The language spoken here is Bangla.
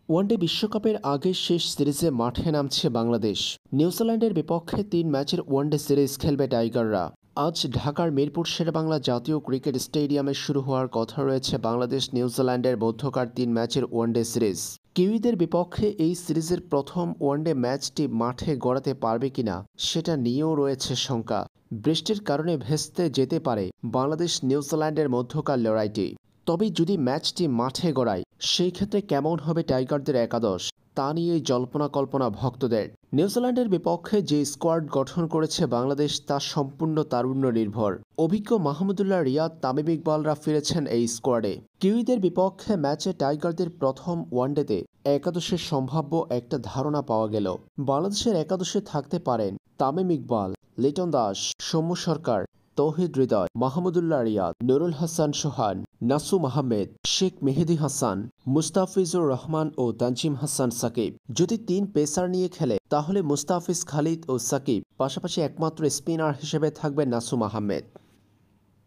ওয়ানডে বিশ্বকাপের আগের শেষ সিরিজে মাঠে নামছে বাংলাদেশ। নিউজিল্যান্ডের বিপক্ষে ৩ ম্যাচের ওয়ানডে সিরিজ খেলবে টাইগাররা। আজ ঢাকার মিরপুর শেরেবাংলা জাতীয় ক্রিকেট স্টেডিয়ামে শুরু হওয়ার কথা রয়েছে বাংলাদেশ নিউজিল্যান্ডের মধ্যকার ৩ ম্যাচের ওয়ানডে সিরিজ। কিউইদের বিপক্ষে এই সিরিজের প্রথম ওয়ানডে ম্যাচটি মাঠে গড়াতে পারবে কিনা সেটা নিয়েও রয়েছে শঙ্কা। বৃষ্টির কারণে ভেস্তে যেতে পারে বাংলাদেশ নিউজিল্যান্ডের মধ্যকার লড়াইটি। তবে যদি ম্যাচটি মাঠে গড়ায় সেই ক্ষেত্রে কেমন হবে টাইগারদের একাদশ তা নিয়েই জল্পনা কল্পনা ভক্তদের। নিউজিল্যান্ডের বিপক্ষে যে স্কোয়াড গঠন করেছে বাংলাদেশ তা সম্পূর্ণ তারুণ্য নির্ভর। অভিজ্ঞ মাহমুদুল্লাহ রিয়াদ, তামিম ইকবালরা ফিরেছেন এই স্কোয়াডে। কিউইদের বিপক্ষে ম্যাচে টাইগারদের প্রথম ওয়ানডেতে একাদশের সম্ভাব্য একটা ধারণা পাওয়া গেল। বাংলাদেশের একাদশে থাকতে পারেন তামিম ইকবাল, লিটন দাস, সৌম্য সরকার, তৌহিদ হৃদয়, মাহমুদুল্লাহ রিয়াদ, নুরুল হাসান সোহান, নাসুম আহমেদ, শেখ মেহেদী হাসান, মুস্তাফিজুর রহমান ও তানজিম হাসান সাকিব। যদি ৩ পেসার নিয়ে খেলে তাহলে মুস্তাফিজ, খালিদ ও সাকিব, পাশাপাশি একমাত্র স্পিনার হিসেবে থাকবে নাসুম আহমেদ।